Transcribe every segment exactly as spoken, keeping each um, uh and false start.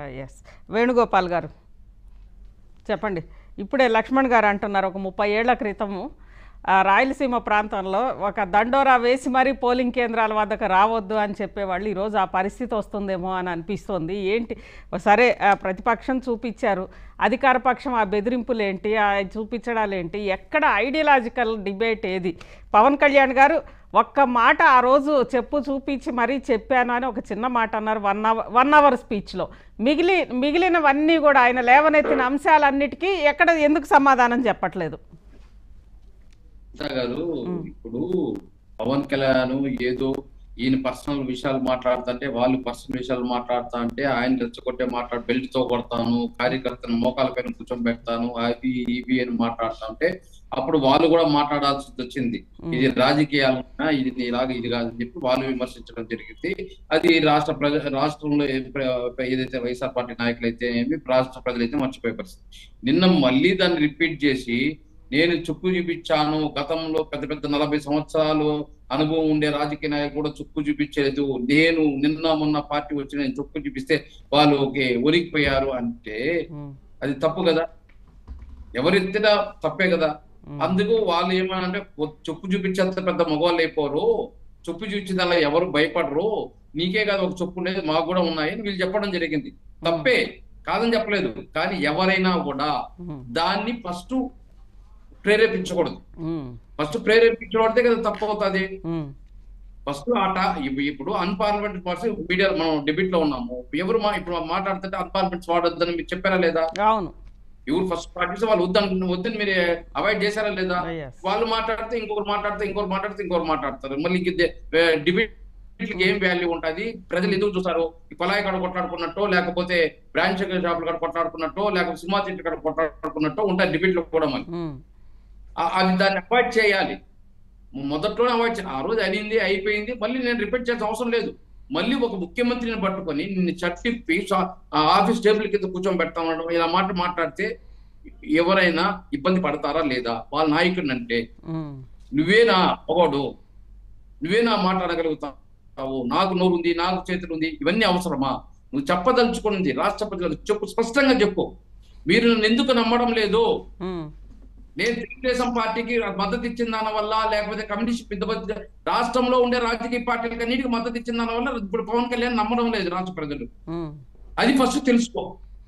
Yes Venugopal గారు చెప్పండి. ఇప్పుడే లక్ష్మణ్ గారు అంటున్నారు ఒక ముప్పై ఏళ్ల క్రితము రాయలసీమ ప్రాంతంలో ఒక దండోరా వేసి మరీ పోలింగ్ కేంద్రాల వద్దకు రావద్దు అని చెప్పేవాళ్ళు. ఈరోజు ఆ పరిస్థితి వస్తుందేమో అని అనిపిస్తుంది. ఏంటి సరే ప్రతిపక్షం చూపించారు, అధికార పక్షం ఆ బెదిరింపులు ఏంటి, ఆ చూపించడాలు ఏంటి, ఎక్కడ ఐడియాలజికల్ డిబేట్ ఏది? పవన్ కళ్యాణ్ గారు ఒక్క మాట ఆ రోజు చెప్పు చూపించి మరీ చెప్పాను అని ఒక చిన్న మాట అన్నారు వన్ అవర్ వన్ అవర్ స్పీచ్లో. మిగిలి మిగిలినవన్నీ కూడా ఆయన లేవనెత్తిన అంశాలన్నిటికీ ఎక్కడ ఎందుకు సమాధానం చెప్పట్లేదు? గారు ఇప్పుడు పవన్ కళ్యాణ్ ఏదో ఈయన పర్సనల్ విషయాలు మాట్లాడుతుంటే వాళ్ళు పర్సనల్ విషయాలు మాట్లాడుతా అంటే ఆయన రెచ్చగొట్టే మాట్లాడు బెల్ట్ తో కొడతాను, కార్యకర్తను మోకాల పైన కూర్చోబెడతాను, అవి ఇవి అని మాట్లాడుతా అంటే అప్పుడు వాళ్ళు కూడా మాట్లాడాల్సి వచ్చింది. ఇది రాజకీయాలన్నా ఇది ఇలాగ ఇది కాదని చెప్పి వాళ్ళు విమర్శించడం జరిగింది. అది రాష్ట్ర ప్రజ రాష్ట్రంలో ఏదైతే వైఎస్ఆర్ పార్టీ నాయకులు అయితే ఏమి రాష్ట్ర ప్రజలైతే మర్చిపోయే పరిస్థితి. నిన్న మళ్ళీ దాన్ని రిపీట్ చేసి నేను చుక్కు చూపించాను, గతంలో పెద్ద పెద్ద నలభై సంవత్సరాలు అనుభవం ఉండే రాజకీయ నాయకులు కూడా చుక్కు చూపించలేదు, నేను నిన్న మొన్న పార్టీ వచ్చి నేను చుక్కు చూపిస్తే వాళ్ళు ఒకే ఒరిగిపోయారు అంటే అది తప్పు కదా, ఎవరెత్తినా తప్పే కదా. అందుకు వాళ్ళు ఏమనంటే చొప్పు చూపించేంత పెద్ద మగవాళ్ళు అయిపోరు, చొప్పు చూపించేదానిలో ఎవరు భయపడరు, నీకే కాదు ఒక చొప్పు ఉండేది మాకు కూడా ఉన్నాయి అని వీళ్ళు చెప్పడం జరిగింది. తప్పే కాదని చెప్పలేదు, కానీ ఎవరైనా కూడా దాన్ని ఫస్ట్ ప్రేరేపించకూడదు. ఫస్ట్ ప్రేరేపించబడితే కదా తప్పు అవుతుంది. ఫస్ట్ ఆట ఇప్పుడు అన్పార్లమెంటరీ పార్టీ మీడియా మనం డిబేట్ లో ఉన్నాము, ఎవరు ఇప్పుడు మాట్లాడుతుంటే అన్పార్లమెంట్స్ వాడొద్దని మీరు చెప్పారా లేదా? అవును. ఎవరు ఫస్ట్ పార్టీస్ వాళ్ళు వద్దని వద్దని మీరు అవాయిడ్ చేశారా లేదా? వాళ్ళు మాట్లాడితే ఇంకొకరు మాట్లాడితే ఇంకొకరు మాట్లాడితే ఇంకొకరు మాట్లాడతారు. మళ్ళీ డిబేట్ ఏం వాల్యూ ఉంటుంది? ప్రజలు ఎందుకు చూస్తారు? కొలాయి కాడ కొట్లాడుకున్నట్టు, లేకపోతే బ్రాంచ్ షాపులు కాడ కొట్లాడుకున్నట్టు, లేకపోతే సినిమా థియేటర్ కాడ కొట్లాడుకున్నట్టు ఉంటాయి డిబేట్ లో కూడా. మళ్ళీ అది దాన్ని అవాయిడ్ చేయాలి. మొదట్లోనే అవాయిడ్ చేయాలి. ఆ రోజు అయింది అయిపోయింది, మళ్ళీ నేను రిపీట్ చేయాల్సిన అవసరం లేదు. మళ్ళీ ఒక ముఖ్యమంత్రిని పట్టుకొని నిన్ను చట్టిప్పి ఆఫీస్ టేబుల్ కింద కూర్చొని పెడతామనడం ఇలా మాట మాట్లాడితే ఎవరైనా ఇబ్బంది పడతారా లేదా? వాళ్ళ నాయకుడిని అంటే నువ్వేనా ఒకడు, నువ్వేనా మాట్లాడగలుగుతావు? నాకు నోరుంది, నాకు చేతులు ఉంది, ఇవన్నీ అవసరమా? నువ్వు చెప్పదలుచుకున్నది రాష్ట్ర ప్రజలకు చెప్పు, స్పష్టంగా చెప్పు. మీరు నన్ను ఎందుకు నమ్మడం లేదు? నేను తెలుగుదేశం పార్టీకి మద్దతు ఇచ్చిన దాని వల్ల, లేకపోతే కమ్యూనిస్ట్ పెద్ద రాష్ట్రంలో ఉండే రాజకీయ పార్టీలకు అన్నిటికీ మద్దతు ఇచ్చిన దాని వల్ల ఇప్పుడు పవన్ కళ్యాణ్ నమ్మడం లేదు రాష్ట్ర ప్రజలు. అది ఫస్ట్ తెలుసుకో.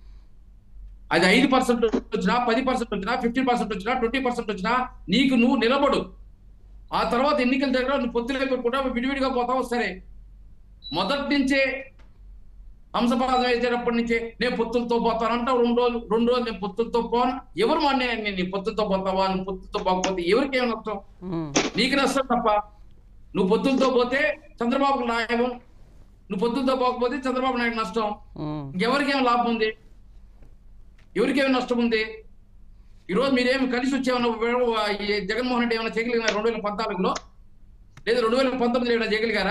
అది ఐదు పర్సెంట్ వచ్చినా, పది పర్సెంట్ వచ్చినా, ఫిఫ్టీన్ పర్సెంట్ వచ్చినా, ట్వంటీ పర్సెంట్ వచ్చినా నీకు నువ్వు నిలబడు. ఆ తర్వాత ఎన్నికల దగ్గర నువ్వు పొత్తులు పెట్టుకుంటా విడివిడిగా పోతావు సరే. మొదటి నుంచే హంసపాదం వేసేటప్పటి నుంచే నేను పొత్తులతో పోతానంటావు. రెండు రోజులు రెండు రోజులు నేను పొత్తులతో పోను. ఎవరు మా నేను నీ పొత్తులతో పోతావా? నువ్వు పొత్తులతో పోకపోతే ఎవరికి ఏమి నష్టం? నీకు నష్టం తప్ప. నువ్వు పొత్తులతో పోతే చంద్రబాబుకు లాభం, నువ్వు పొత్తులతో పోకపోతే చంద్రబాబు నాయుడు నష్టం. ఎవరికేం లాభం ఉంది? ఎవరికేమి నష్టం ఉంది? ఈరోజు మీరేమి కలిసి వచ్చేమన్నా జగన్మోహన్ రెడ్డి ఏమైనా చేయగలిగినారు రెండు వేల పద్నాలుగులో? లేదా రెండు వేల పంతొమ్మిదిలో ఏమైనా చేయగలిగారా?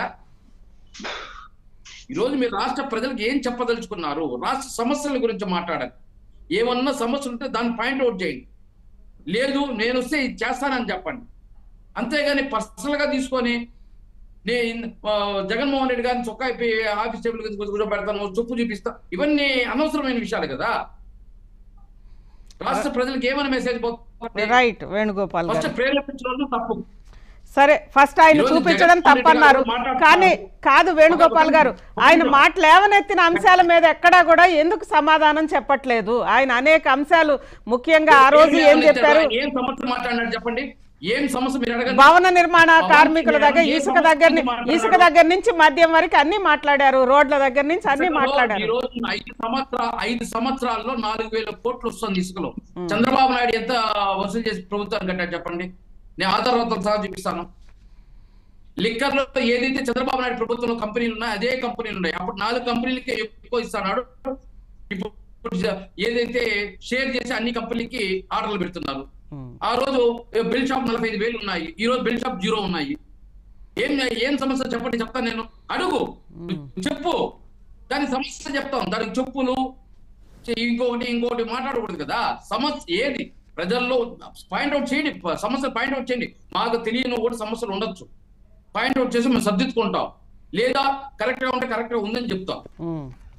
ఈరోజు మీరు రాష్ట్ర ప్రజలకు ఏం చెప్పదలుచుకున్నారు? రాష్ట్ర సమస్యల గురించి మాట్లాడాలి. ఏమన్నా సమస్యలు ఉంటే దాన్ని పాయింట్ అవుట్ చేయండి. లేదు నేను వస్తే ఇది చేస్తానని చెప్పండి. అంతేగాని పర్సనల్ గా తీసుకొని నేను జగన్మోహన్ రెడ్డి గారిని చొక్కా అయిపోయి ఆఫీస్ టేబుల్ కింద కూర్చోబెడతాను, చొప్పు చూపిస్తా, ఇవన్నీ అనవసరమైన విషయాలు కదా. రాష్ట్ర ప్రజలకు ఏమైనా మెసేజ్ పోతుంది? ఫస్ట్ ప్రేరేపించడం తప్పు. సరే ఫస్ట్ ఆయన చూపించడం తప్పన్నారు, కానీ కాదు వేణుగోపాల్ గారు, ఆయన మాట లేవనెత్తిన అంశాల మీద ఎక్కడా కూడా ఎందుకు సమాధానం చెప్పట్లేదు? ఆయన అనేక అంశాలు, ముఖ్యంగా ఆ రోజు ఏం చెప్పారు? ఏం సమస్య మాట్లాడినారు చెప్పండి. ఏం సమస్య మీరు అడగండి. భవన నిర్మాణ కార్మికుల దగ్గర ఇసుక దగ్గర ఇసుక దగ్గర నుంచి మద్యం వరకు అన్ని మాట్లాడారు, రోడ్ల దగ్గర నుంచి అన్ని మాట్లాడారు. ఈ రోజు ఐదు సంవత్సరాలు ఐదు సంవత్సరాల్లో నాలుగు వేల కోట్లు వస్తుంది ఇసుకలో. చంద్రబాబు నాయుడు ఎంత వసూలు చేసి ప్రభుత్వాన్ని కట్టారు చెప్పండి? నేను ఆధారాలతో సహా చూపిస్తాను. లిక్కర్ లో ఏదైతే చంద్రబాబు నాయుడు ప్రభుత్వంలో కంపెనీలు ఉన్నాయి అదే కంపెనీలు ఉన్నాయి. అప్పుడు నాలుగు కంపెనీలకి ఎక్కువ ఇస్తున్నాడు. ఇప్పుడు ఏదైతే షేర్ చేసి అన్ని కంపెనీలకి ఆర్డర్లు పెడుతున్నారు. ఆ రోజు బిల్ షాప్ నలభై ఐదు వేలు ఉన్నాయి, ఈ రోజు బిల్ షాప్ జీరో ఉన్నాయి. ఏం ఏం సమస్య చెప్పండి, చెప్తాను నేను. అడుగు, చెప్పు, దాని సమస్య చెప్తాం. దానికి చెప్పులు ఇంకొకటి ఇంకొకటి మాట్లాడకూడదు కదా. సమస్య ఏది ప్రజల్లో పాయింట్అవుట్ చేయండి, సమస్యలు పాయింట్అవుట్ చేయండి. మాకు తెలియని కూడా సమస్యలు ఉండొచ్చు, పాయింట్అవుట్ చేసి మేము సర్దిద్దుకుంటాం. లేదా కరెక్ట్ గా ఉంటే కరెక్ట్ గా ఉందని చెప్తాం.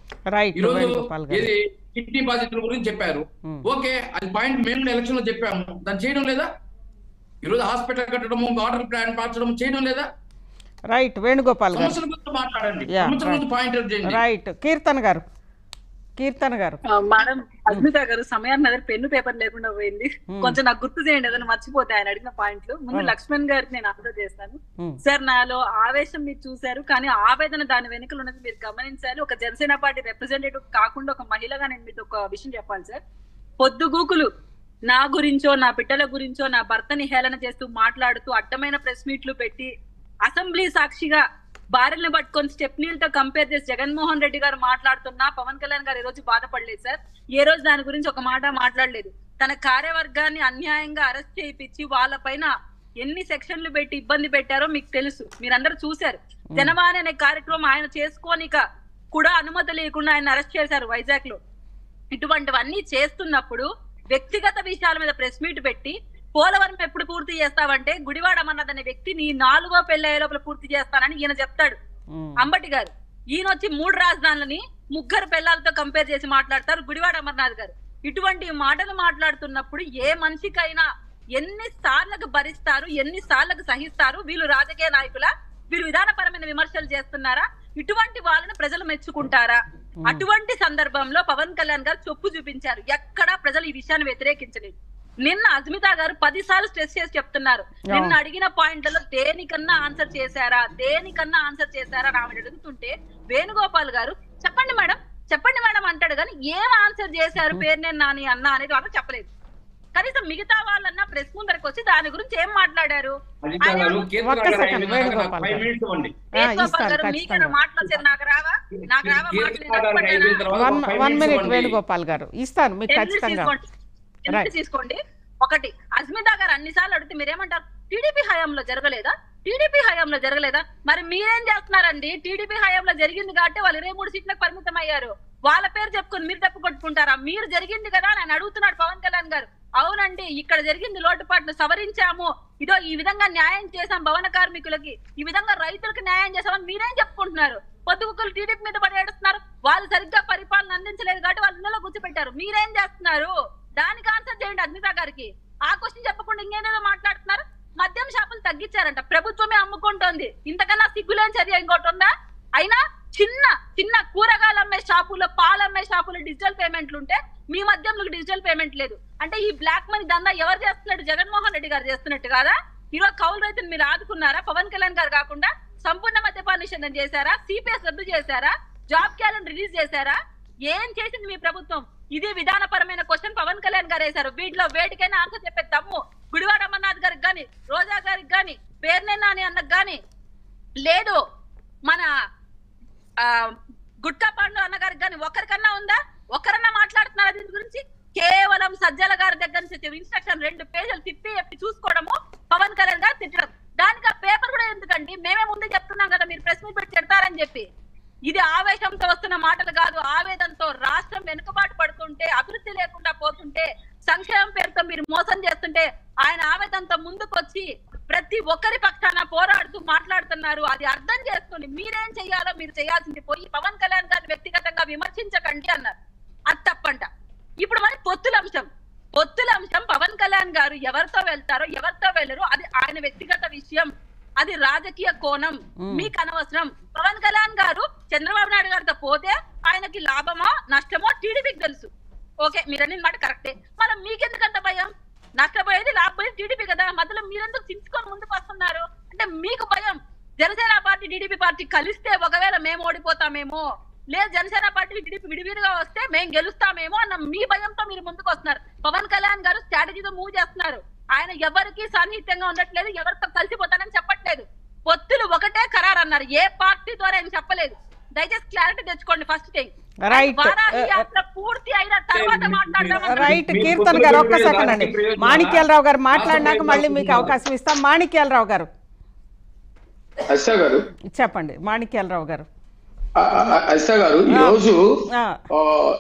రైట్ ఈ రోజు వేణుగోపాల్ గారు ఏది కిడ్నీ బాధితుల గురించి చెప్పారు. ఓకే, అది పాయింట్ మేము ఎలక్షన్ లో చెప్పాము, దాన్ని చేయడం లేదా? ఈ రోజు హాస్పిటల్ కట్టడము, వాటర్ ప్లాంట్ మార్చడం చేయడం లేదా? రైట్ వేణుగోపాల్ గారు సమస్యల గురించి మాట్లాడండి, సమస్యల గురించి పాయింట్ అవుట్ చేయండి. రైట్ కీర్తన్ గారు కీర్తన గారు. మేడం అద్మిత గారు సమయాన్ని దగ్గర పెన్ను పేపర్ లేకుండా పోయింది, కొంచెం నాకు గుర్తు చేయండి ఏదైనా మర్చిపోతే ఆయన అడిగిన పాయింట్లు. ముందు లక్ష్మణ్ గారికి నేను ఆన్సర్ చేస్తాను. సార్, నాలో ఆవేశం మీరు చూశారు, కానీ ఆవేదన దాని వెనుకలు ఉన్నది మీరు గమనించాలి. ఒక జనసేన పార్టీ రిప్రజెంటేటివ్ కాకుండా ఒక మహిళగా నేను మీతో ఒక విషయం చెప్పాలి సార్. పొద్దుగూకులు నా గురించో, నా బిడ్డల గురించో, నా భర్తని హేళన చేస్తూ మాట్లాడుతూ అడ్డమైన ప్రెస్ మీట్లు పెట్టి అసెంబ్లీ సాక్షిగా భార్యలను పట్టుకొని స్టెప్నీలతో కంపేర్ చేసి జగన్మోహన్ రెడ్డి గారు మాట్లాడుతున్నా పవన్ కళ్యాణ్ గారు ఈ రోజు బాధపడలేదు సార్. ఏ రోజు దాని గురించి ఒక మాట మాట్లాడలేదు. తన కార్యవర్గాన్ని అన్యాయంగా అరెస్ట్ చేయించి వాళ్ళపైన ఎన్ని సెక్షన్లు పెట్టి ఇబ్బంది పెట్టారో మీకు తెలుసు, మీరందరూ చూశారు. జనవాణి అనే కార్యక్రమం ఆయన చేసుకోనిక కూడా అనుమతి లేకుండా ఆయన అరెస్ట్ చేశారు వైజాగ్ లో. ఇటువంటివన్నీ చేస్తున్నప్పుడు వ్యక్తిగత విషయాల మీద ప్రెస్ మీట్ పెట్టి పోలవరం ఎప్పుడు పూర్తి చేస్తావంటే గుడివాడ అమర్నాథ్ అనే వ్యక్తి నీ నాలుగో పెళ్ళయ్యే లోపల పూర్తి చేస్తానని ఈయన చెప్తాడు అంబటి గారు. ఈయన వచ్చి మూడు రాజధానులని ముగ్గురు పిల్లలతో కంపేర్ చేసి మాట్లాడతారు గుడివాడ అమర్నాథ్ గారు. ఇటువంటి మాటలు మాట్లాడుతున్నప్పుడు ఏ మనిషికైనా ఎన్ని సార్లకు భరిస్తారు, ఎన్ని సార్లకు సహిస్తారు? వీళ్ళు రాజకీయ నాయకుల, వీళ్ళు విధానపరమైన విమర్శలు చేస్తున్నారా? ఇటువంటి వాళ్ళని ప్రజలు మెచ్చుకుంటారా? అటువంటి సందర్భంలో పవన్ కళ్యాణ్ గారు చొప్పు చూపించారు. ఎక్కడా ప్రజలు ఈ విషయాన్ని వ్యతిరేకించలేదు. నిన్న అస్మిత గారు పది సార్లు స్ట్రెస్ చేసి చెప్తున్నారు, నిన్న అడిగిన పాయింట్లలో దేనికన్నా ఆన్సర్ చేశారా, దేనికన్నా ఆన్సర్ చేశారా అని ఆవిడ అడుగుతుంటే వేణుగోపాల్ గారు చెప్పండి మేడం, చెప్పండి మేడం అంటాడు, కానీ ఏం ఆన్సర్ చేశారు పేరునేని నాని అన్న అనేది వాళ్ళు చెప్పలేదు. కనీసం మిగతా వాళ్ళన్నా ప్రెస్ ముందరకు వచ్చి దాని గురించి ఏం మాట్లాడారు? వేణుగోపాల్ గారు మీకన్నా మాటలు వచ్చేది నాకు రావా? నాకు రావా మాటలు? వేణుగోపాల్ గారు ఇస్తాను మీకు ఖచ్చితంగా. తీసుకోండి. ఒకటి, అస్మిత గారు అన్ని సార్లు అడిగితే మీరేమంటారు? టీడీపీ హయాంలో జరగలేదా? టీడీపీ హయాంలో జరగలేదా? మరి మీరేం చేస్తున్నారండి? టీడీపీ హయాంలో జరిగింది కాబట్టి వాళ్ళు ఇరవై మూడు సీట్లకు పరిమితం అయ్యారు. వాళ్ళ పేరు చెప్పుకొని మీరు తప్పు కొట్టుకుంటారా? మీరు జరిగింది కదా అని అడుగుతున్నాడు పవన్ కళ్యాణ్ గారు. అవునండి, ఇక్కడ జరిగింది లోటుపాట్లు సవరించాము, ఇదో ఈ విధంగా న్యాయం చేశాం భవన కార్మికులకి, ఈ విధంగా రైతులకు న్యాయం చేశామని మీరేం చెప్పుకుంటున్నారు? పొద్దుగుకులు టీడీపీ మీద పడి ఏడుస్తున్నారు. వాళ్ళు సరిగ్గా పరిపాలన అందించలేదు కాబట్టి వాళ్ళు ఇళ్ళలో కూర్చోపెట్టారు. మీరేం చేస్తున్నారు? దానికి ఆన్సర్ చేయండి అస్మిత గారికి. ఆ క్వశ్చన్ చెప్పకుండా ఇంకేదో మాట్లాడుతున్నారు. మద్యం షాపులు తగ్గించారంట, ప్రభుత్వమే అమ్ముకుంటోంది. ఇంతకన్నా సిగ్గులేని చర్య ఇంకోటి ఉందా? అయినా చిన్న చిన్న కూరగాయలు అమ్మే షాపుల్లో, పాలు అమ్మే షాపుల్లో డిజిటల్ పేమెంట్లు ఉంటే మీ మద్యంలో డిజిటల్ పేమెంట్ లేదు అంటే ఈ బ్లాక్ మనీ దందా ఎవరు చేస్తున్నట్టు? జగన్మోహన్ రెడ్డి గారు చేస్తున్నట్టు కాదా? ఈరోజు కౌలు రైతులు మీరు ఆదుకున్నారా? పవన్ కళ్యాణ్ గారు కాకుండా సంపూర్ణ మద్యపాన నిషేధం చేశారా? సిపిఎస్ రద్దు చేశారా? జాబ్ క్యాలెండర్ రిలీజ్ చేశారా? ఏం చేసింది మీ ప్రభుత్వం? ఇది విధానపరమైన క్వశ్చన్ పవన్ కళ్యాణ్ గారు వేశారు. వీటిలో వేటికైనా ఆన్సర్ చెప్పే దమ్ము గుడివాడ అమర్నాథ్ గారికి గాని, రోజా గారికి గాని, పేర్నేని నాని అన్నకు గాని లేదు, మన ఆ గుట్కా పాండు అన్న గారికి గాని ఒక్కరికన్నా ఉందా? ఒక్కరన్నా మాట్లాడుతున్నారా దీని గురించి? కేవలం సజ్జల గారి దగ్గర నుంచి ఇన్స్ట్రక్షన్ రెండు పేజీలు తిప్పి చెప్పి చూసుకోవడము, పవన్ కళ్యాణ్ గారు తిట్టడం. దానికి ఆ పేపర్ కూడా ఎందుకండి? మేమే ముందే చెప్తున్నాం కదా మీరు ప్రెస్ మీట్ పెట్టి తిడతారని చెప్పి. ఇది ఆవేశంతో వస్తున్న మాటలు కాదు, ఆవేదనతో. రాష్ట్రం వెనుకబాటు పడుతుంటే, అభివృద్ధి లేకుండా పోతుంటే, సంక్షేమం పేరుతో మీరు మోసం చేస్తుంటే ఆయన ఆవేదనతో ముందుకొచ్చి ప్రతి ఒక్కరి పక్షాన పోరాడుతూ మాట్లాడుతున్నారు. అది అర్థం చేసుకుని మీరేం చెయ్యాలో మీరు చేయాల్సింది పోయి పవన్ కళ్యాణ్ గారిని వ్యక్తిగతంగా విమర్శించకండి అన్నారు. అది తప్పంట. ఇప్పుడు మరి పొత్తుల అంశం, పొత్తుల అంశం పవన్ కళ్యాణ్ గారు ఎవరితో వెళ్తారో ఎవరితో వెళ్ళరు అది ఆయన వ్యక్తిగత విషయం, అది రాజకీయ కోణం, మీకు అనవసరం. పవన్ కళ్యాణ్ గారు చంద్రబాబు నాయుడు గారితో పోతే ఆయనకి లాభమో నష్టమో టీడీపీకి తెలుసు. ఓకే, మీరన్నీ మాట కరెక్టే. మరి మీకెందుకంత భయం? నష్టపోయేది లాభపోయేది టీడీపీ కదా, మధ్యలో మీరెందుకు చించుకొని ముందుకు వస్తున్నారు? అంటే మీకు భయం. జనసేన పార్టీ టీడీపీ పార్టీ కలిస్తే ఒకవేళ మేము ఓడిపోతామేమో, లేదు జనసేన పార్టీ టీడీపీ విడివిడిగా వస్తే మేము గెలుస్తామేమో అన్న మీ భయంతో మీరు ముందుకు వస్తున్నారు. పవన్ కళ్యాణ్ గారు స్ట్రాటజీతో మూవ్ చేస్తున్నారు. ఆయన ఎవరికి సాన్నిహిత్యంగా ఉండట్లేదు, ఎవరితో కలిసిపోతానని చెప్పట్లేదు. పొత్తులు ఒకటే ఖరారు అన్నారు, ఏ పార్టీ ద్వారా ఆయన చెప్పలేదు. దయచేసి క్లారిటీ తెచ్చుకోండి ఫస్ట్ థింగ్. పూర్తి అయిన తర్వాత మాట్లాడదాం. రైట్ కీర్తన్ గారు ఒక్క సెకండ్ అండి. మాణిక్యాలరావు గారు మాట్లాడినాక మళ్ళీ మీకు అవకాశం ఇస్తాం. మాణిక్యాలరావు గారు చెప్పండి. మాణిక్యాలరావు గారు గారు ఈరోజు